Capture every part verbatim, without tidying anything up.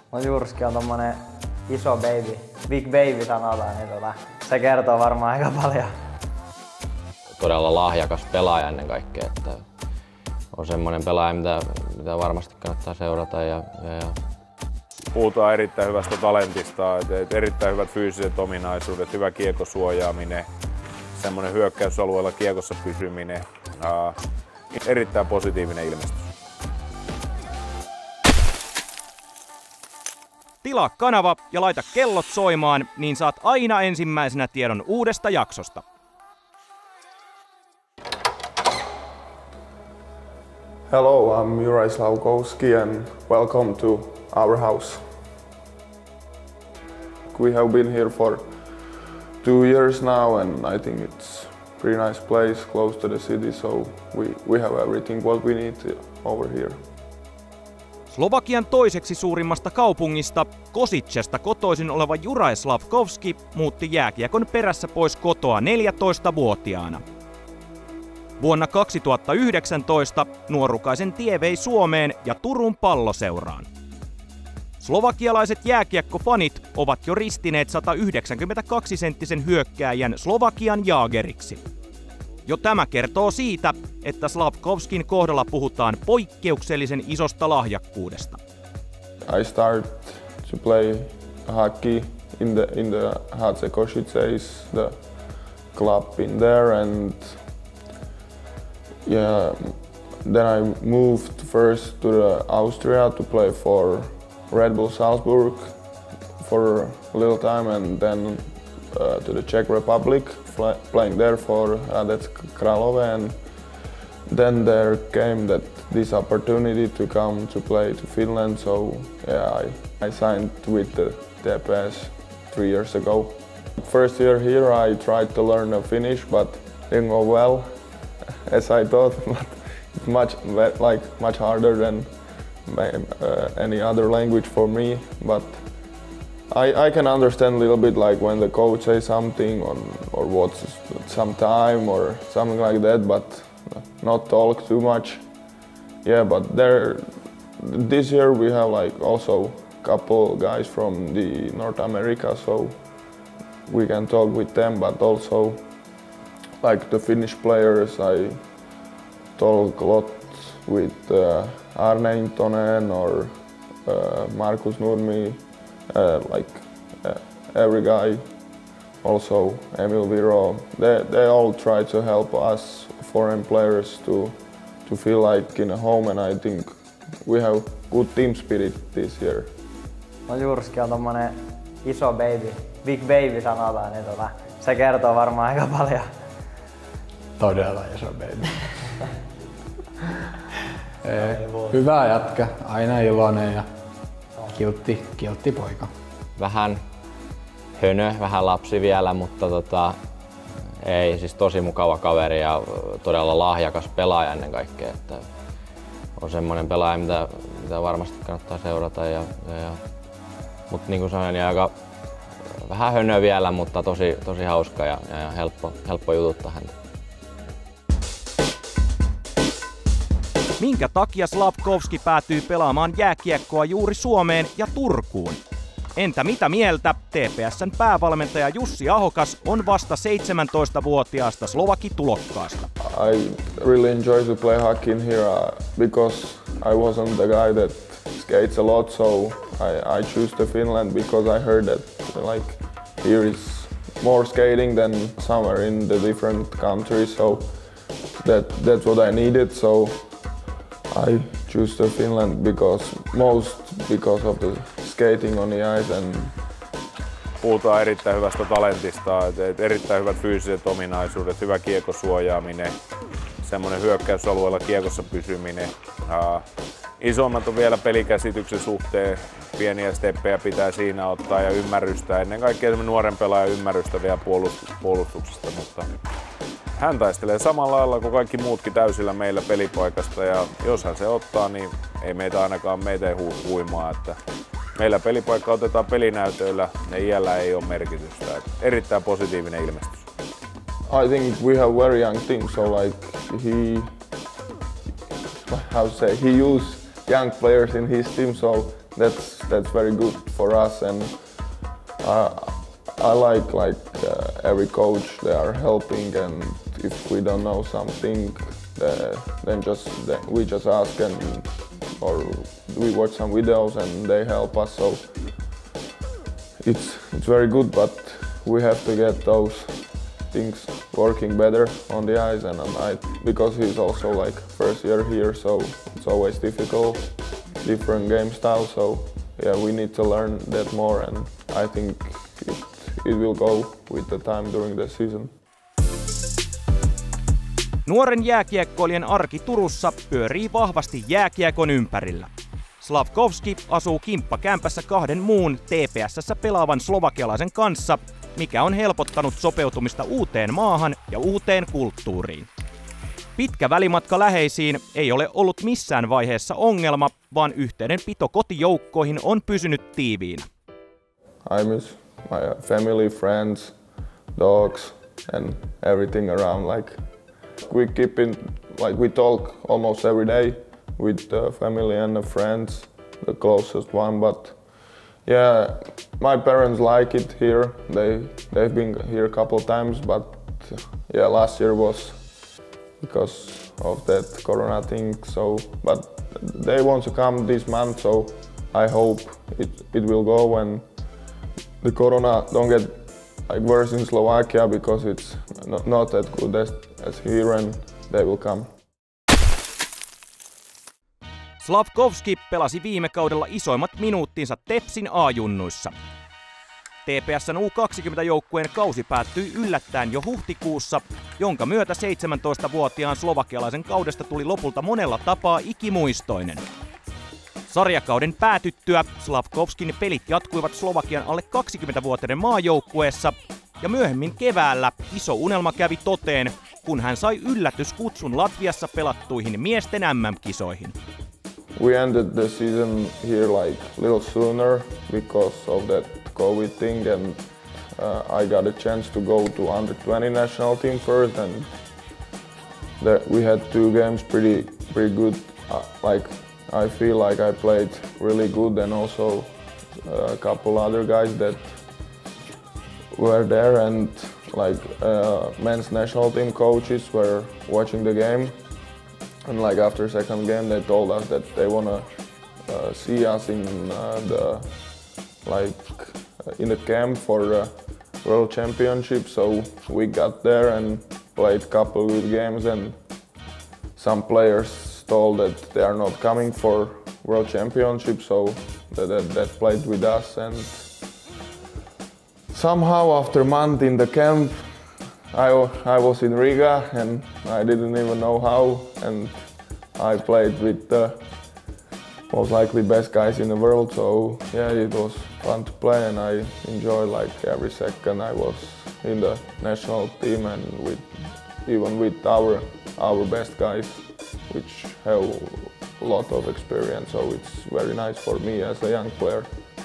Mun Jurski on tommonen iso baby, big baby sanotaan, niin tota, se kertoo varmaan aika paljon. Todella lahjakas pelaaja ennen kaikkea, että on semmoinen pelaaja, mitä, mitä varmasti kannattaa seurata. Ja, ja, ja. Puhutaan erittäin hyvästä talentista, että erittäin hyvät fyysiset ominaisuudet, hyvä kiekosuojaaminen, semmoinen hyökkäysalueella kiekossa pysyminen, ää, erittäin positiivinen ilmestys. Tilaa kanava ja laita kellot soimaan, niin saat aina ensimmäisenä tiedon uudesta jaksosta. Hello, I'm Juraj Slafkovský and welcome to our house. We have been here for two years now and I think it's a pretty nice place, close to the city, so we, we have everything what we need over here. Slovakian toiseksi suurimmasta kaupungista, Kosičesta kotoisin oleva Juraj Slafkovský muutti jääkiekon perässä pois kotoa neljätoistavuotiaana. Vuonna kaksituhattayhdeksäntoista nuorukaisen tie vei Suomeen ja Turun Palloseuraan. Slovakialaiset jääkiekkofanit ovat jo ristineet sata yhdeksänkymmentäkaksi senttisen hyökkääjän Slovakian Jaageriksi. Jo tämä kertoo siitä, että Slafkovskyn kohdalla puhutaan poikkeuksellisen isosta lahjakkuudesta. I start to play hockey in the in the H C Košice, the club in there, and yeah, then I moved first to the Austria to play for Red Bull Salzburg for a little time, and then uh, to the Czech Republic, playing there for Hradec Králové, and then there came that this opportunity to come to play to Finland. So yeah, I, I signed with the T P S three years ago. First year here, I tried to learn the Finnish, but didn't go well, as I thought. But it's much like much harder than uh, any other language for me. But I, I can understand a little bit like when the coach says something on, or what's some time or something like that, but not talk too much. Yeah, but there, this year we have like also couple guys from the North America, so we can talk with them, but also like the Finnish players, I talk a lot with uh, Arne Intonen or uh, Markus Nurmi, uh, like uh, every guy, also Emil Viro. They, they all try to help us foreign players to to feel like in a home, and I think we have good team spirit this year. No Jurski on tommonen iso baby, big baby sanotaan, niin tota, se kertoo varmaan aika paljon. Todella iso baby. Hyvä jätkä, aina iloinen ja kiltti, kiltti poika. Vähän hönö, vähän lapsi vielä, mutta tota, ei, siis tosi mukava kaveri ja todella lahjakas pelaaja ennen kaikkea. Että on semmoinen pelaaja, mitä, mitä varmasti kannattaa seurata. Ja, ja, ja. Mutta niin kuin sanoin, niin aika vähän hönö vielä, mutta tosi, tosi hauska ja, ja, ja helppo, helppo jututtaa häntä. Minkä takia Slafkovský päätyy pelaamaan jääkiekkoa juuri Suomeen ja Turkuun? Entä mitä mieltä T P S:n päävalmentaja Jussi Ahokas on vasta seitsemäntoistavuotiaasta Slovaki-tulokkaasta? I really enjoy to play hockey in here uh, because I wasn't the guy that skates a lot, so I, I choose the Finland because I heard that like here is more skating than somewhere in the different countries, so that that's what I needed. So I choose the Finland because most because of the skating on the ice. And puhutaan erittäin hyvästä talentista, että erittäin hyvät fyysiset ominaisuudet, hyvä kiekosuojaaminen, semmoinen hyökkäysalueella kiekossa pysyminen. Ää, isommat on vielä pelikäsityksen suhteen, pieniä steppejä pitää siinä ottaa ja ymmärrystä, ennen kaikkea nuoren pelaajan ymmärrystä vielä puolustuksesta, mutta hän taistelee samalla lailla kuin kaikki muutkin täysillä meillä pelipaikasta, ja jos hän se ottaa, niin ei meitä ainakaan meitä ei hu- huimaa. Että meillä pelipaikka otetaan pelinäytöillä, ne iällä ei ole merkitystä. Että erittäin positiivinen ilmestys. I think we have very young team, so like he, how to say, he use young players in his team, so that's that's very good for us, and uh, I like like uh, every coach, they are helping, and if we don't know something, uh, then just then we just ask, and or we watch some videos and they help us. So it's it's very good, but we have to get those things working better on the ice and on ice, because he's also like first year here, so it's always difficult, different game style. So yeah, we need to learn that more, and I think it, it will go with the time during the season. Nuoren jääkiekkoilijan arki Turussa pyörii vahvasti jääkiekon ympärillä. Slavkovski asuu kimppakämpässä kahden muun T P S:ssä pelaavan slovakialaisen kanssa, mikä on helpottanut sopeutumista uuteen maahan ja uuteen kulttuuriin. Pitkä välimatka läheisiin ei ole ollut missään vaiheessa ongelma, vaan yhteydenpito kotijoukkoihin on pysynyt tiiviinä. I miss my family, friends, dogs and everything around. Like we keep in, like we talk almost every day with the family and the friends, the closest one. But yeah, my parents like it here. They they've been here a couple times, but yeah, last year was because of that corona thing. So, but they want to come this month, so I hope it it will go and the corona don't get like worse in Slovakia, because it's not, not that good as, as here, and they will come. Slavkovski pelasi viime kaudella isoimmat minuuttinsa Tepsin A-junnuissa. T P S:n U kaksikymmentä-joukkueen kausi päättyi yllättäen jo huhtikuussa, jonka myötä seitsemäntoistavuotiaan slovakialaisen kaudesta tuli lopulta monella tapaa ikimuistoinen. Sarjakauden päätyttyä Slavkovskin pelit jatkuivat Slovakian alle kaksikymmentävuotiaiden maajoukkueessa, ja myöhemmin keväällä iso unelma kävi toteen, kun hän sai yllätyskutsun Latviassa pelattuihin miesten M M-kisoihin. We ended the season here like a little sooner because of that COVID thing, and uh, I got a chance to go to under twenty national team first, and there we had two games pretty pretty good. Uh, like I feel like I played really good, and also uh, a couple other guys that were there, and like uh, men's national team coaches were watching the game. And like after second game, they told us that they wanna uh, see us in uh, the like uh, in the camp for the World Championship. So we got there and played couple good games, and some players told that they are not coming for World Championship, so that, that, that played with us. And somehow after a month in the camp, I, I was in Riga, and I didn't even know how, and I played with the most likely best guys in the world, so yeah, it was fun to play, and I enjoyed like every second I was in the national team, and with even with our our best guys, which have a lot of experience, so it's very nice for me as a young player.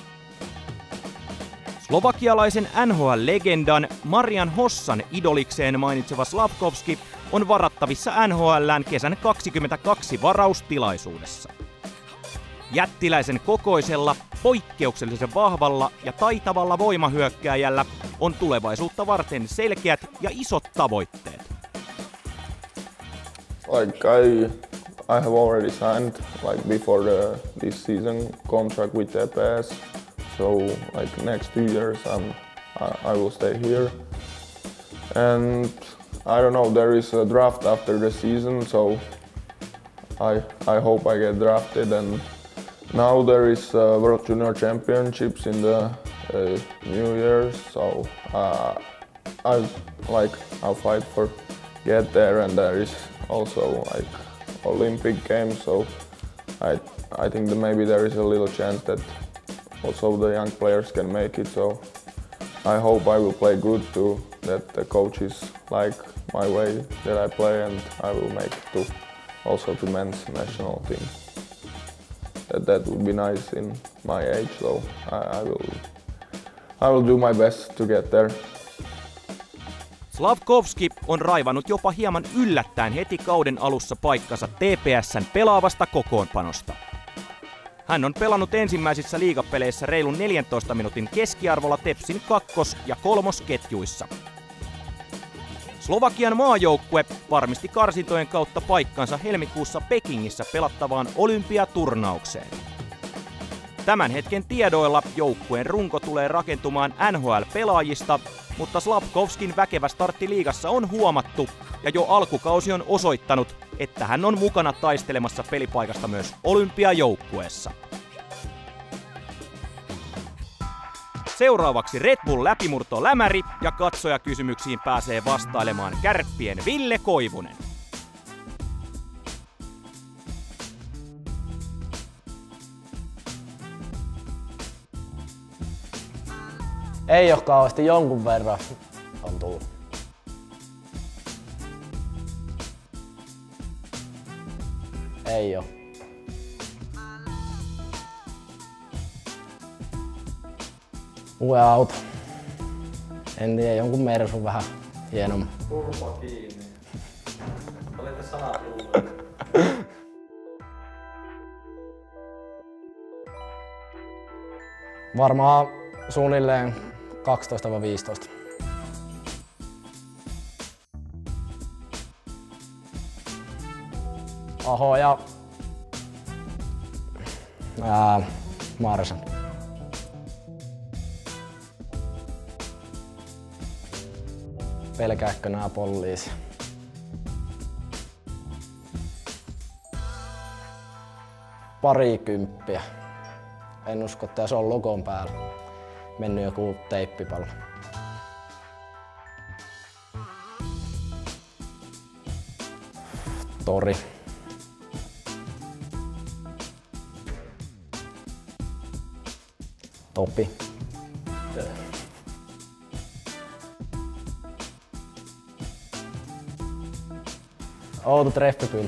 Slovakialaisen N H L-legendan Marian Hossan idolikseen mainitseva Slavkovski on varattavissa N H L:ään kesän kaksikymmentäkaksi varaustilaisuudessa. Jättiläisen kokoisella, poikkeuksellisen vahvalla ja taitavalla voimahyökkääjällä on tulevaisuutta varten selkeät ja isot tavoitteet. Like I, I have already signed like before the, this season contract with T P S. So like next two years I'm, I, I will stay here, and I don't know, there is a draft after the season, so I, I hope I get drafted. And now there is uh, World Junior Championships in the uh, New Year's, so uh, I like I'll fight for get there, and there is also like Olympic games, so I I think that maybe there is a little chance that also the young players can make it, so I hope I will play good too, that the coaches like my way that I play, and I will make it to also to men's national team. That, that would be nice in my age, so I, I will I will do my best to get there. Slavkovski on raivannut jopa hieman yllättäen heti kauden alussa paikkansa T P S:n pelaavasta kokoonpanosta. Hän on pelannut ensimmäisissä liigapeleissä reilun neljäntoista minuutin keskiarvolla Tepsin kakkos- ja kolmosketjuissa. Slovakian maajoukkue varmisti karsintojen kautta paikkansa helmikuussa Pekingissä pelattavaan olympiaturnaukseen. Tämän hetken tiedoilla joukkueen runko tulee rakentumaan N H L-pelaajista, mutta Slafkovskin väkevä startti liigassa on huomattu ja jo alkukausi on osoittanut, että hän on mukana taistelemassa pelipaikasta myös olympiajoukkueessa. Seuraavaksi Red Bull läpimurto lämäri ja katsojakysymyksiin pääsee vastailemaan Kärppien Ville Koivunen. Ei ole kauheasti, jonkun verran on tullut. Ei oo. Uue auto. En tiedä, jonkun Mersun vähän hienomman. Turpa kiinni. Olitte sanat luulet. Varmaan suunnilleen kaksitoista viisitoista. Aho ja ää, Marsan. Pelkääkö nää poliisia? Parikymppiä. En usko, että se on logon päällä mennyt joku teippipallo. Tori. Topi. Outo treffi kyllä.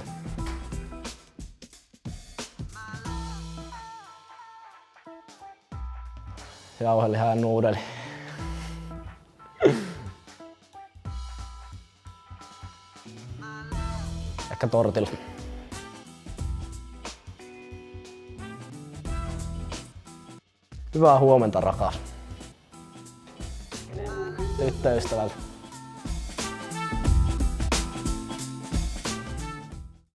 Jauheliha ja nuudeli. Ehkä tortilla. Hyvää huomenta, rakas. Tyttöystävältä.